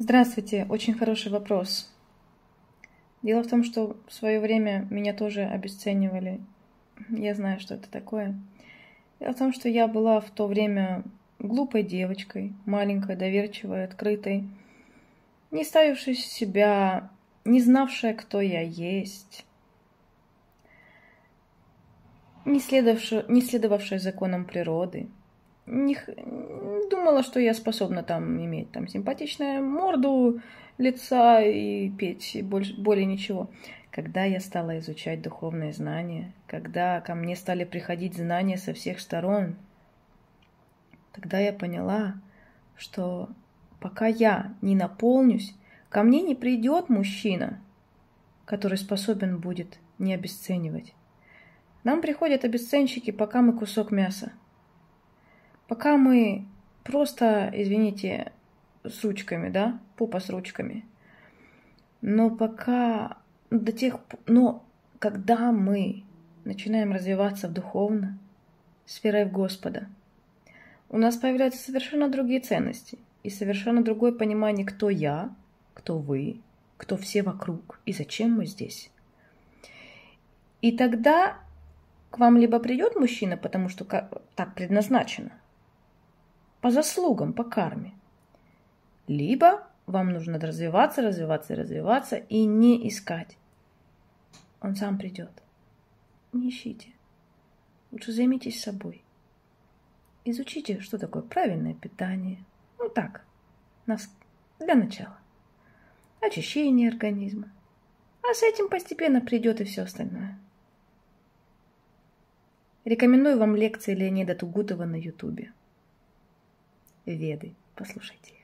Здравствуйте, очень хороший вопрос. Дело в том, что в свое время меня тоже обесценивали. Я знаю, что это такое. Дело в том, что я была в то время глупой девочкой, маленькой, доверчивой, открытой, не ставившей себя, не знавшая, кто я есть, не следовавшая законам природы. Думала, что я способна иметь симпатичную морду, лица и петь, и более ничего. Когда я стала изучать духовные знания, когда ко мне стали приходить знания со всех сторон, тогда я поняла, что пока я не наполнюсь, ко мне не придет мужчина, который способен будет не обесценивать. Нам приходят обесценщики, пока мы кусок мяса. Пока мы просто, извините, с ручками, да, попа с ручками. Но когда мы начинаем развиваться духовно, сферой в Господа, у нас появляются совершенно другие ценности и совершенно другое понимание, кто я, кто вы, кто все вокруг и зачем мы здесь. И тогда к вам либо придет мужчина, потому что так предназначено, по заслугам, по карме, либо вам нужно развиваться и не искать. Он сам придет. Не ищите. Лучше займитесь собой. Изучите, что такое правильное питание. Для начала. Очищение организма. А с этим постепенно придет и все остальное. Рекомендую вам лекции Леонида Тугутова на Ютубе. Веды. Послушайте их.